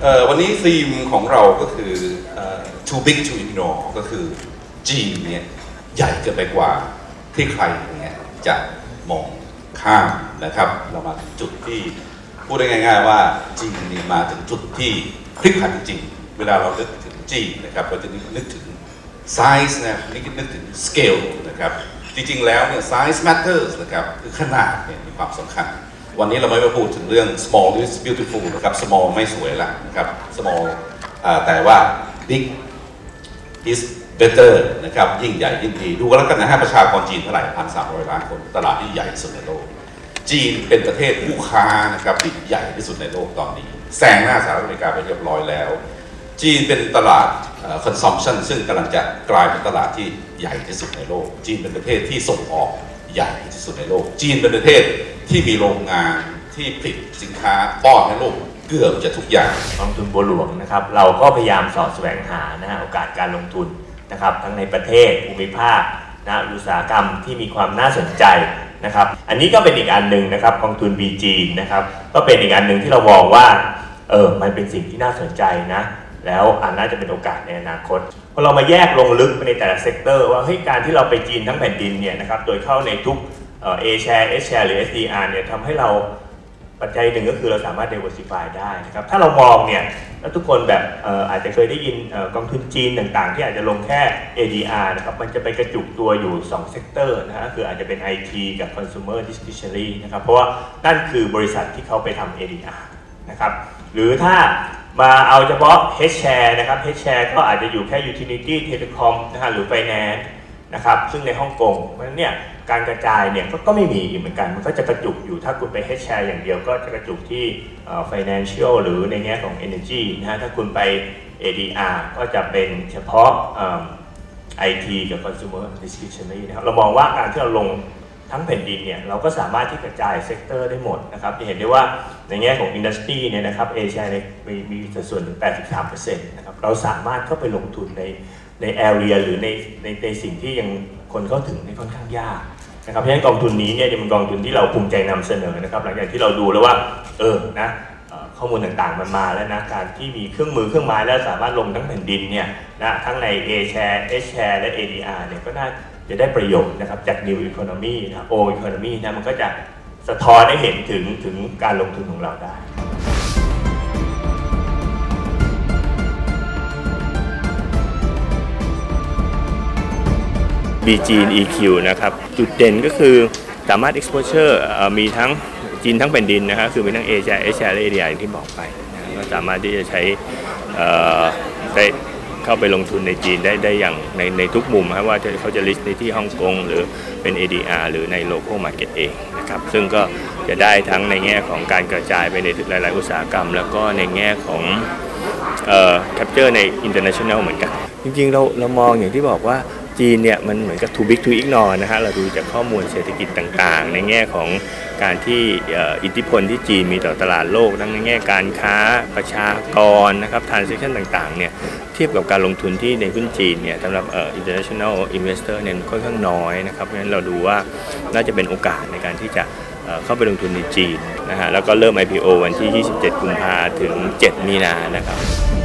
วันนี้ธีมของเราก็คือ too big to ignore ก็คือจีนเนี่ยใหญ่เกินไปกว่าที่ใครเนี่ยจะมองข้ามนะครับเรามาถึงจุดที่พูดได้ง่ายๆว่าจีนนี่มาถึงจุดที่พลิกผันจริงเวลาเรานึกถึงจีนนะครับเราจะนึกถึง size นะนึกถึง scale นะครับจริงๆแล้วเนี่ย size matters นะครับคือขนาดเนี่ยมีความสำคัญวันนี้เราไม่มาพูดถึงเรื่อง small is beautiful นะครับ small ไม่สวยละนะครับ small แต่ว่า big is better นะครับยิ่งใหญ่ยิ่งดีดูกันแล้วกันนะฮะประชากรจีนเท่าไหร่ 1,300 ล้านคนตลาดที่ใหญ่ที่สุดในโลกจีนเป็นประเทศผู้ค้านะครับที่ใหญ่ที่สุดในโลกตอนนี้แซงหน้าสหรัฐอเมริกาไปเรียบร้อยแล้วจีนเป็นตลาดconsumption ซึ่งกำลังจะกลายเป็นตลาดที่ใหญ่ที่สุดในโลกจีนเป็นประเทศที่ส่งออกใหญ่ที่สุดในโลกจีนเป็นประเทศที่มีโรงงานที่ผลิตสินค้าป้อนให้โลกเกือบจะทุกอย่างกองทุนบัวหลวงนะครับเราก็พยายามสอดแสวงหาโอกาสการลงทุนนะครับทั้งในประเทศภูมิภาคอุตสาหกรรมที่มีความน่าสนใจนะครับอันนี้ก็เป็นอีกอันหนึ่งนะครับกองทุน BG นะครับก็เป็นอีกอันหนึ่งที่เรามองว่ามันเป็นสิ่งที่น่าสนใจนะแล้วน่าจะเป็นโอกาสในอนาคตพอเรามาแยกลงลึกไปในแต่ละเซกเตอร์ว่าการที่เราไปจีนทั้งแผ่นดินเนี่ยนะครับโดยเข้าในทุกA share S share หรือ SDR เนี่ยทำให้เราปัจจัยหนึ่งก็คือเราสามารถ diversify ได้นะครับถ้าเรามองเนี่ยแล้วทุกคนแบบอาจจะเคยได้ยินกองทุนจีนต่างๆที่อาจจะลงแค่ ADR นะครับมันจะไปกระจุกตัวอยู่2เซกเตอร์นะฮะคืออาจจะเป็น IT กับ Consumer Discretionary นะครับเพราะว่านั่นคือบริษัทที่เขาไปทำ ADR นะครับหรือถ้ามาเอาเฉพาะ H share นะครับ H share ก็อาจจะอยู่แค่ Utility Telecom นะฮะหรือ Finance นะครับซึ่งในฮ่องกงเพราะฉะนั้นเนี่ยการกระจายเนี่ยก็ไม่มีเหมือนกันมันก็จะกระจุกอยู่ถ้าคุณไป H share อย่างเดียวก็จะกระจุกที่financial หรือในแง่ของ energy นะฮะถ้าคุณไป ADR ก็จะเป็นเฉพาะIT กับ consumer discretionary นะครับเรามองว่าการที่เราลงทั้งแผ่นดินเนี่ยเราก็สามารถที่กระจายเซกเตอร์ได้หมดนะครับจะเห็นได้ว่าในแง่ของ industry เนี่ยนะครับ Asia มีสัดส่วนถึง 83% นะครับเราสามารถเข้าไปลงทุนใน area หรือในสิ่งที่ยังคนเข้าถึงค่อนข้างยากนะครับเพราะฉะนั้นกองทุนนี้เนี่ยจะเป็นกองทุนที่เราภูมิใจนำเสนอนะครับหลังจากที่เราดูแล้วว่าข้อมูลต่างๆมันมาแล้วนะการที่มีเครื่องไม้แล้วสามารถลงทั้งแผ่นดินเนี่ยนะทั้งใน A share S share และ ADR เนี่ยก็น่าจะได้ประโยชน์นะครับจาก New Economy นะ Old Economy นะมันก็จะสะท้อนให้เห็นถึงการลงทุนของเราได้BG EQ นะครับจุดเด่นก็คือสามารถ exposure มีทั้งจีนทั้งแผ่นดินนะครับคือมีทั้ง Asiaและ ADR อย่างที่บอกไปนะก็สามารถที่จะใช้ได้เข้าไปลงทุนในจีนได้อย่างในทุกมุมครับว่าเขาจะ list ในที่ฮ่องกงหรือเป็น ADR หรือใน local market เองนะครับซึ่งก็จะได้ทั้งในแง่ของการกระจายไปในหลายๆอุตสาหกรรมแล้วก็ในแง่ของcapture ใน international เหมือนกันจริงๆเรามองอย่างที่บอกว่าจีนเนี่ยมันเหมือนกับ too big to ignore นะฮะเราดูจากข้อมูลเศรษฐกิจต่างๆในแง่ของการที่อิทธิพลที่จีนมีต่อตลาดโลกทั้งในแง่การค้าประชากรนะครับ transaction ต่างๆเนี่ยเทียบกับการลงทุนที่ในหุ้นจีนเนี่ยสำหรับinternational investor เนี่ยค่อนข้างน้อยนะครับเพราะฉะนั้นเราดูว่าน่าจะเป็นโอกาสในการที่จะเข้าไปลงทุนในจีนนะฮะแล้วก็เริ่ม IPO วันที่ 27 กุมภาพันธ์ถึง 7 มีนานะครับ